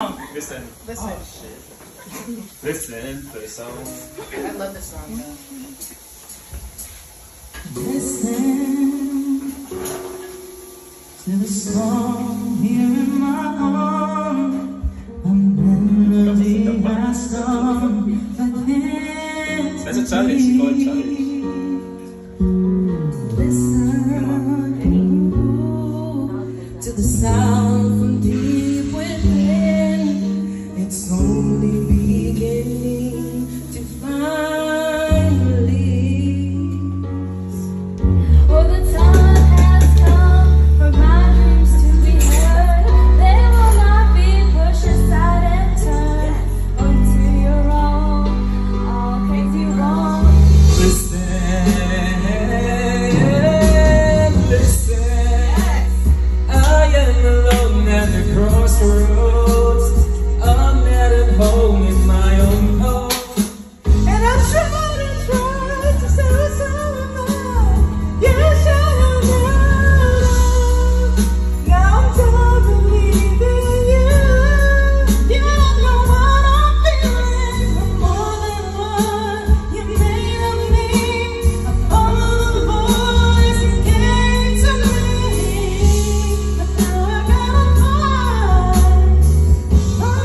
song. Listen. Listen. Oh, shit. Listen to the song. I love this song though. Listen to the song here in my arm. A melody has come that can't That's a challenge. It's called challenge. listen to the sound from deep within. It's only beginning to find release. Oh, the time has come for my dreams to be heard. They will not be pushed aside and turned unto your own, all crazy wrong. Listen, I am alone at the crossroads. I'm not at home in my own home, and I tried to say something. You should have known. Now I'm done believing you. You don't know what I'm feeling. I'm more than one. You made of me. I follow the voice that came to me, but now I gotta find my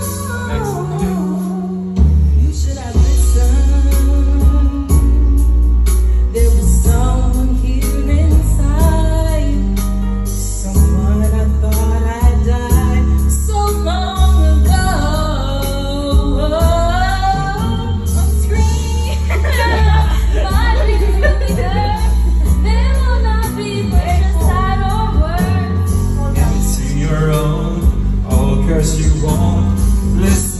own. You should have listened. There was someone here inside, someone I thought I died so long ago. I'm screaming. My dreams will be heard. They will not be pushed aside or words. It's your own, oh, curse you won't listen.